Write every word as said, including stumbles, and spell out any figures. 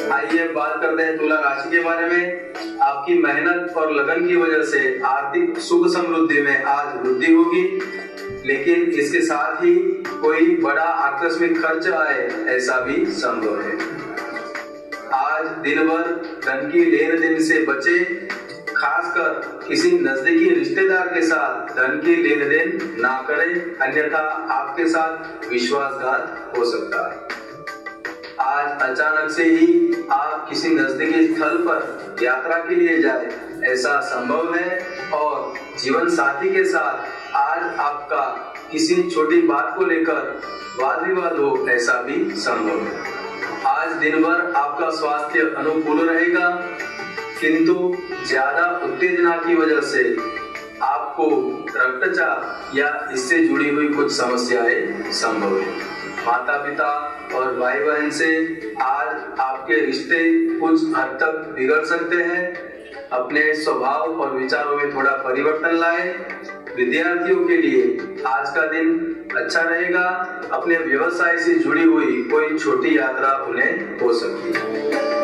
आइए बात करते हैं तुला राशि के बारे में। आपकी मेहनत और लगन की वजह से आर्थिक सुख समृद्धि में आज वृद्धि होगी, लेकिन इसके साथ ही कोई बड़ा आकस्मिक खर्च आए ऐसा भी संभव है। आज दिन भर धन की लेन देन से बचे, खासकर किसी नजदीकी रिश्तेदार के साथ धन की लेन देन ना करें, अन्यथा आपके साथ विश्वासघात हो सकता है। आज अचानक से ही आप किसी नजदीकी स्थल पर यात्रा के लिए जाए ऐसा संभव है, और जीवन साथी के साथ आज आपका किसी छोटी बात को लेकर वाद विवाद हो ऐसा भी संभव है। आज दिन भर आपका स्वास्थ्य अनुकूल रहेगा, किंतु ज्यादा उत्तेजना की वजह से आपको रक्तचाप या इससे जुड़ी हुई कुछ समस्याएं संभव है। माता पिता और भाई बहन से आज आपके रिश्ते कुछ हद तक बिगड़ सकते हैं। अपने स्वभाव और विचारों में थोड़ा परिवर्तन लाएं। विद्यार्थियों के लिए आज का दिन अच्छा रहेगा। अपने व्यवसाय से जुड़ी हुई कोई छोटी यात्रा उन्हें हो सकती है।